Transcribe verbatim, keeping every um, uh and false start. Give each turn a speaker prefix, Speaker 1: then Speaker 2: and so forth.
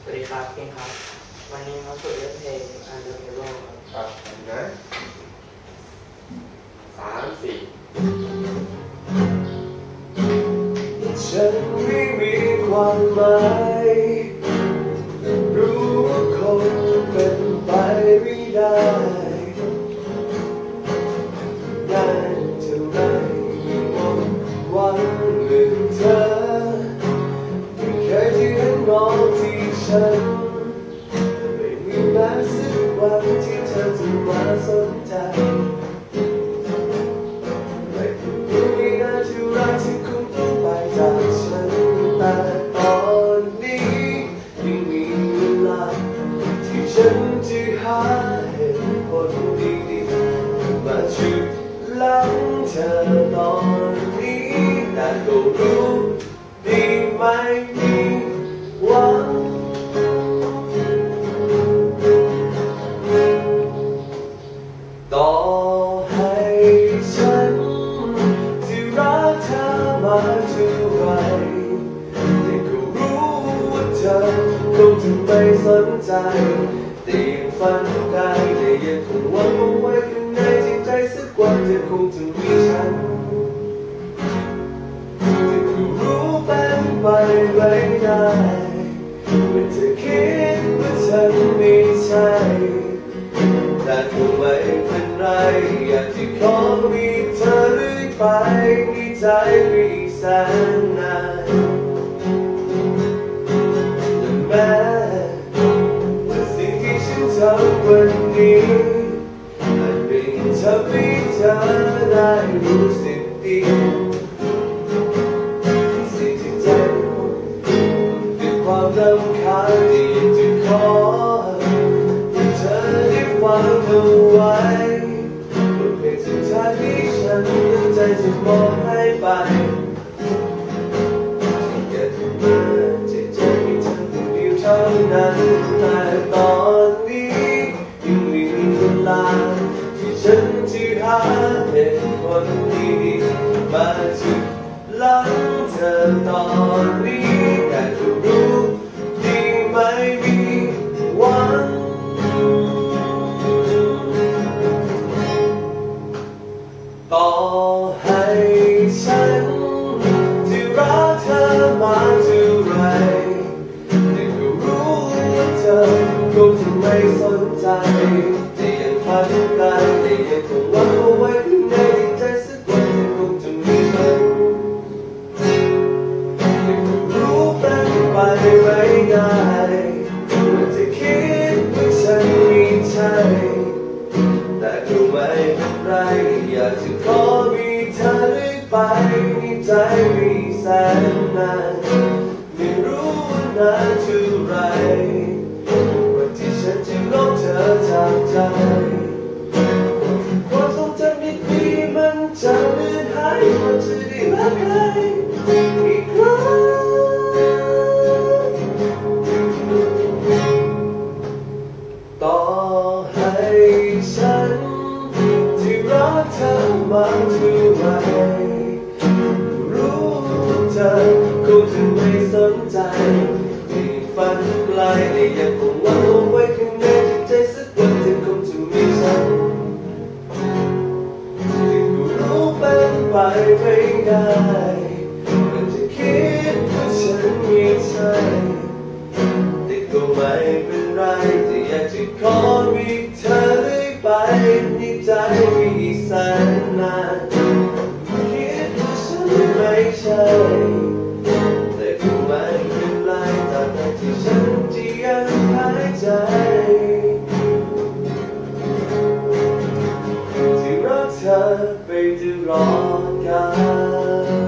Speaker 1: สวัสดีครับเก่งครับวันนี้มาฝึกเล่นเพลง Unbreakable ครับ
Speaker 2: ครับนะสามสี่
Speaker 3: ฉันไม่มีความหมายรู้ว่าคงเป็นไปไม่ได้นานเท่าไรหมดหวังเรื่องเธอไม่เคยที่เห็นมองที่ฉันไม่มีแม้สักวันที่เธอจะมาสนใจไม่รู้ไม่นานเท่าไรที่คงต้องไปจากฉันแต่ตอนนี้ยังมีเวลาที่ฉันจะหาเหตุผลดีๆมาฉุดล้างเธอตอนนี้แต่ก็รู้ดีไม่มีหวังต่อให้ฉันที่รักเธอมาเท่าไรแต่ก็รู้ว่าเธอคงจะไม่สนใจแต่ยังฝันไกลแต่ยังคงหวังเอาไว้ข้างในจิตใจสักวันเธอคงจะมีฉันแต่ก็รู้เป็นไปไม่ได้ว่าเธอคิดว่าฉันไม่ใช่แต่ก็ไม่เป็นไรอยากจะขอมีเธอเรื่อยไปในใจไม่แสนนานและแม้ว่าสิ่งที่ฉันทำวันนี้อาจเป็นทำให้เธอได้รู้สึกดีสิ่งที่ใจด้วยความรำคาญที่อยากจะขอเธอได้ฟังเอาไว้บทเพลงสุดท้ายที่ฉันตั้งใจจะมอบให้ไปอยากจะมาใจใจให้เธอคนเดียวเท่านั้นแต่ตอนนี้ยังมีเวลาที่ฉันจะหาเหตุผลดีๆมาฉุดล้างเธอตอนนี้แต่ก็รู้ดีไม่มีหวังต่อให้ฉันที่รักเธอมาเท่าไรแต่ก็รู้ว่าเธอคงจะไม่สนใจแต่ยังฝันไกลแต่ยังคงหวังเอาไว้ข้างในใจสักวันเธอคงจะมีฉันแต่ก็รู้เป็นไปไม่ได้ว่าเธอคิดว่าฉันไม่ใช่แต่ก็ไม่เป็นไรอยากจะขอมีเธอเรื่อยไปในใจไม่แสนนานไม่รู้ว่านานเท่าไรวันที่ฉันจะลบเธอจากใจความทรงจำดีๆมันจะเลือนหายมันจะได้รักใครอีกครั้งต่อให้ฉันที่รักเธอมาเท่าไรรู้ว่าเธอคงจะไม่สนใจที่ฝันไกลแต่ยังคงหวังเอาไว้ข้างในจิตใจสักวันเธอคงจะมีฉันที่ก็รู้เป็นไปไม่ได้มันจะคิดว่าฉันไม่ใช่แต่ก็ไม่เป็นไรแต่อยากจะขอมีเธอเรื่อยไปในใจไม่แสนนานคิดว่าฉันไม่ใช่แต่ก็ไม่เป็นไรตราบใดที่ฉันจะยังหายใจที่รักเธอไปตลอดกาล